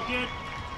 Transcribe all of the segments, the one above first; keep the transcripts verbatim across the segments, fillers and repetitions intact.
Good.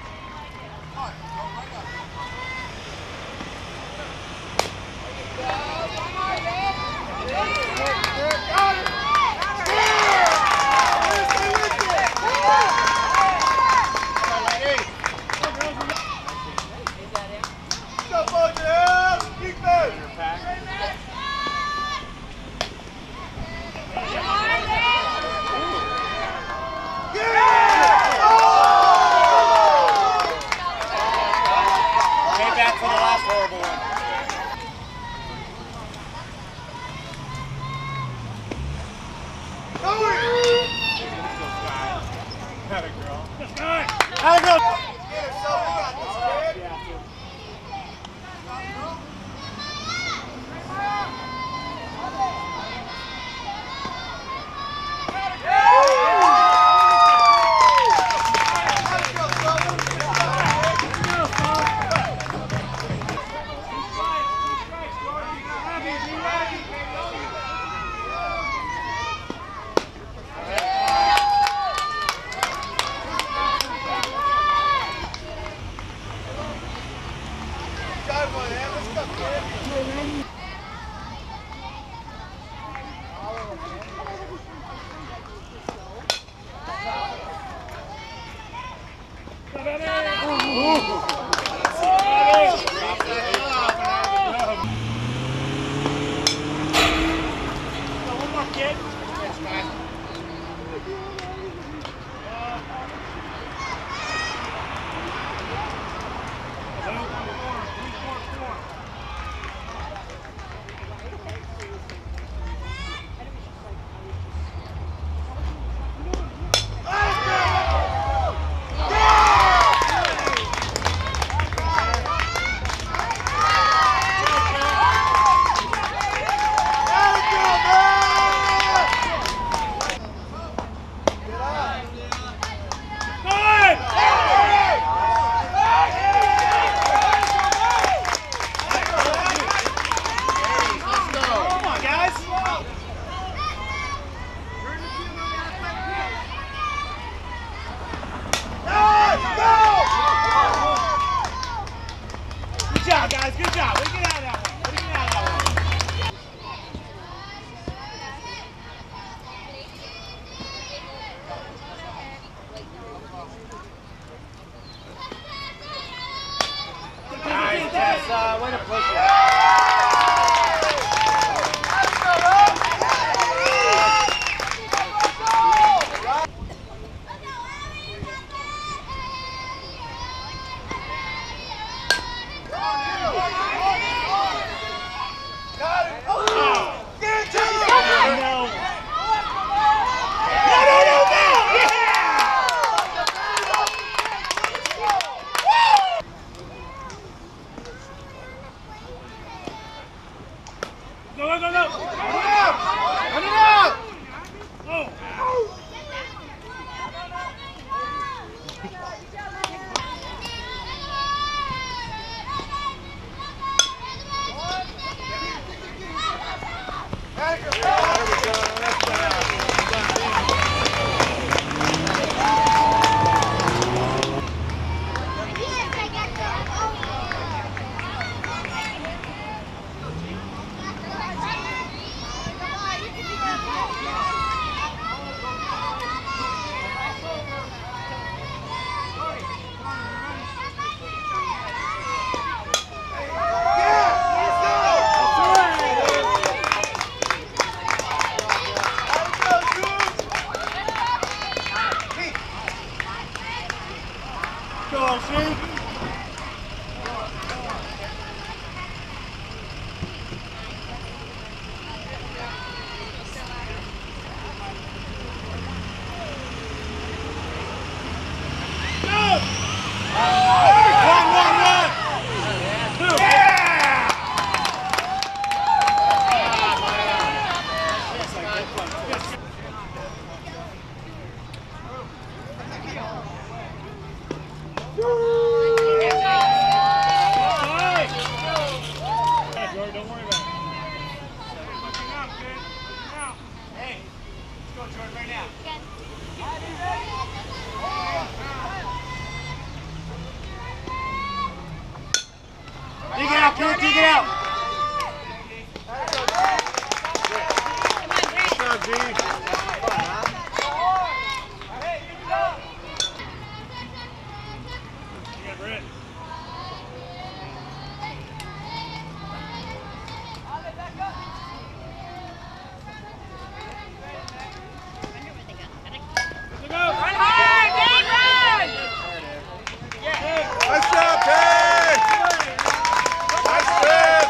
Uh, way to push it. Go, go, go, go! Run it out! Oh! Go on, shoot! Dig it out, kid, dig it out. Good job, G. You got Brett. Nice job, Ted! Nice job!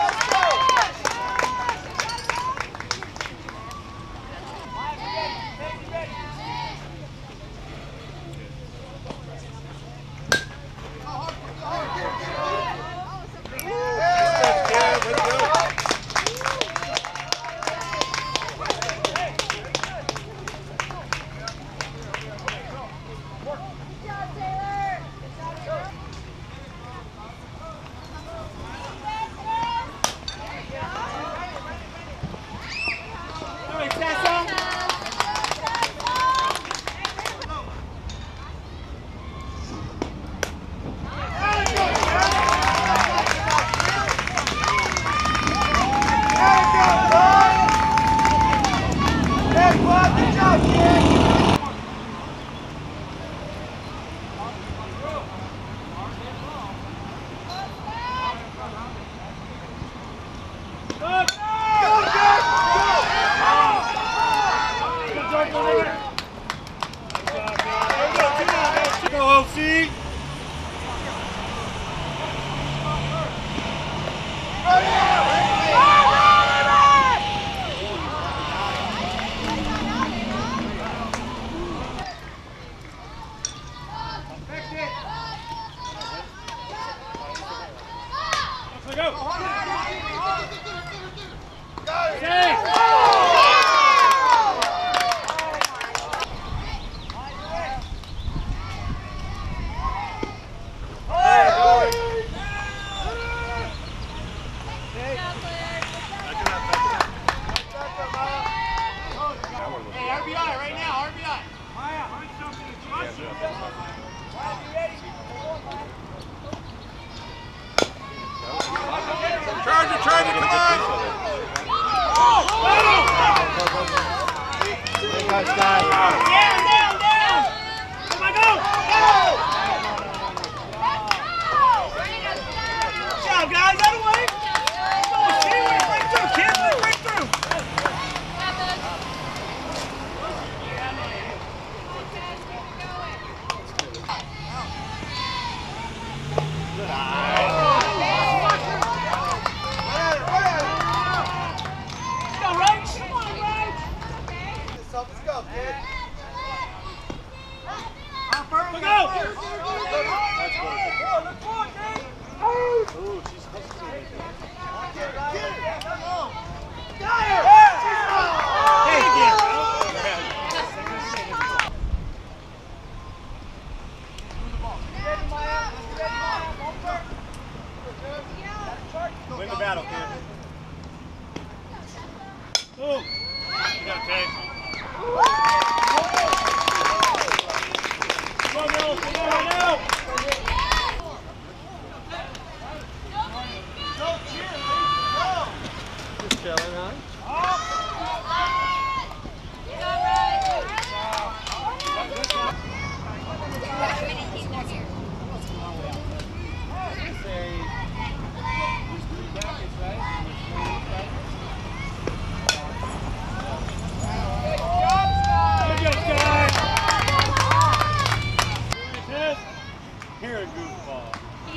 Go, O C. Charger, Charger, come on! Down, down, down! Come on, go! Good job, guys, out of the way! Come on, Steve, break through, kids, break through! Good eye. Let's go, kid. Go, go! Ooh, she's supposed to be. Win the battle, kid. Boom. You got it, Tate. Come on, Bill. Come on, right now. Just chilling, huh? Here a goofball.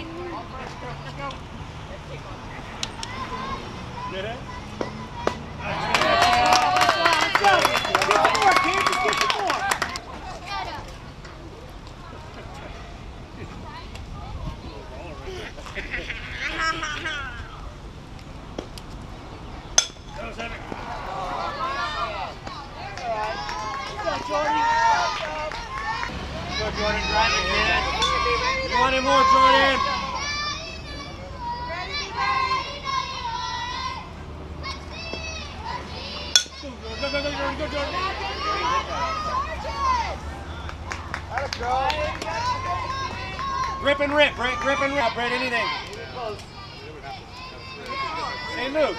Get it? Let's go! Get the more, kid! Just get the more! Go, Seven. Go, Jordan! Go, Jordan, drive it, kid! You want it more, Jordan? Go, go, go, go, Jordan, go, Jordan. Grip and rip, Brett, grip and rip, Brett, anything. Hey, Luke.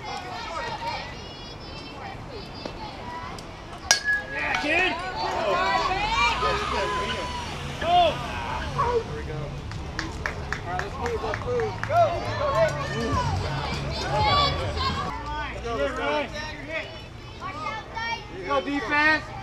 Yeah, kid. Oh. Oh. Here we go. All right, let's move, let's move. Go, go, hey. Let's go, let's go. Go, defense.